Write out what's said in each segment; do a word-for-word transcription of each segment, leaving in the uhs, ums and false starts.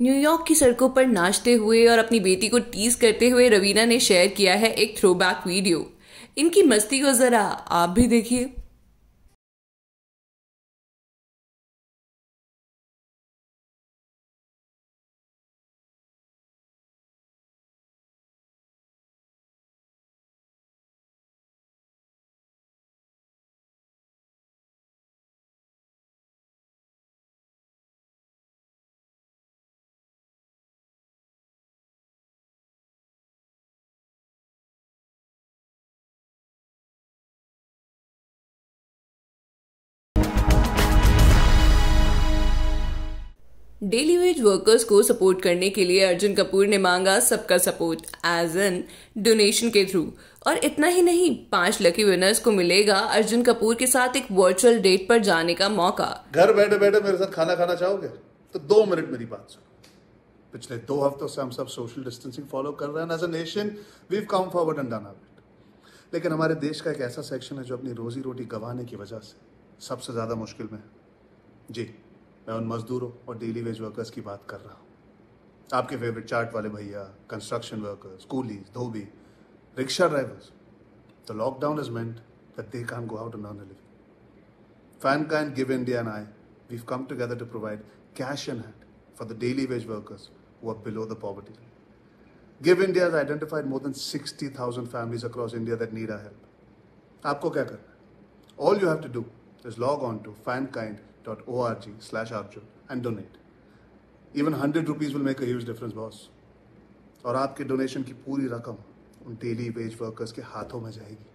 New York की सड़कों पर नाचते हुए और अपनी बेटी को टीज करते हुए रवीना ने शेयर किया है एक थ्रोबैक वीडियो। इनकी मस्ती को जरा आप भी देखिए। डेली वेज वर्कर्स को सपोर्ट करने के लिए अर्जुन कपूर ने मांगा सबका सपोर्ट एज एन डोनेशन के थ्रू। और इतना ही नहीं, पांच लकी विनर्स को मिलेगा अर्जुन कपूर के साथ एक वर्चुअल डेट पर जाने का मौका। घर बैठे बैठे मेरे साथ खाना खाना चाहोगे तो दो मिनट मेरी बात सुनो। पिछले दो हफ्तों से हम सब सोशल डिस्टेंसिंग फॉलो कर रहे हैं। As a nation we have come forward and done our bit. लेकिन हमारे देश का एक ऐसा सेक्शन है जो अपनी रोजी रोटी गंवाने की वजह से सबसे ज्यादा मुश्किल में है। जी, मैं उन मजदूरों और डेली वेज वर्कर्स की बात कर रहा हूँ। आपके फेवरेट चाट वाले भैया, कंस्ट्रक्शन वर्कर्स, कूलीज, धोबी, rickshaw drivers. The lockdown is meant that they can't go out and earn a living. Fankind, give India and I, we've come together to provide cash in hand for the daily wage workers who are below the poverty line. Give India has identified more than sixty thousand families across India that need our help. आपको क्या करना है? All you have to do is log on to fankind dot org slash arjun and donate. Even one hundred rupees will make a huge difference, boss. और आपके donation की पूरी रकम उन डेली वेज वर्कर्स के हाथों में जाएगी।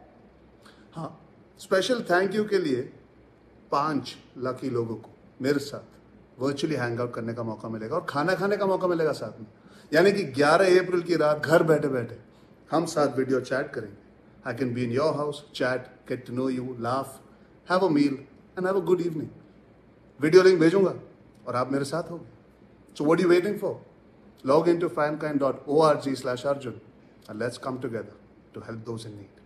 हाँ, स्पेशल थैंक यू के लिए पांच लकी लोगों को मेरे साथ वर्चुअली हैंग आउट करने का मौका मिलेगा और खाना खाने का मौका मिलेगा साथ में। यानी कि ग्यारह अप्रैल की रात घर बैठे बैठे हम साथ वीडियो चैट करेंगे। I can be in your house, chat, get to know you, laugh, have a meal and have a good evening. Video link भेजूंगा और आप मेरे साथ होंगे। So what are you waiting for? Log in to fankind dot org slash arjun and let's come together to help those in need.